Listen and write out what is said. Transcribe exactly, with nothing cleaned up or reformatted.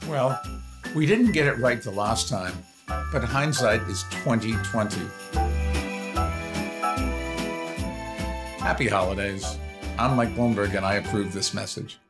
Well, we didn't get it right the last time, but hindsight is twenty twenty. Happy holidays. I'm Mike Bloomberg, and I approve this message.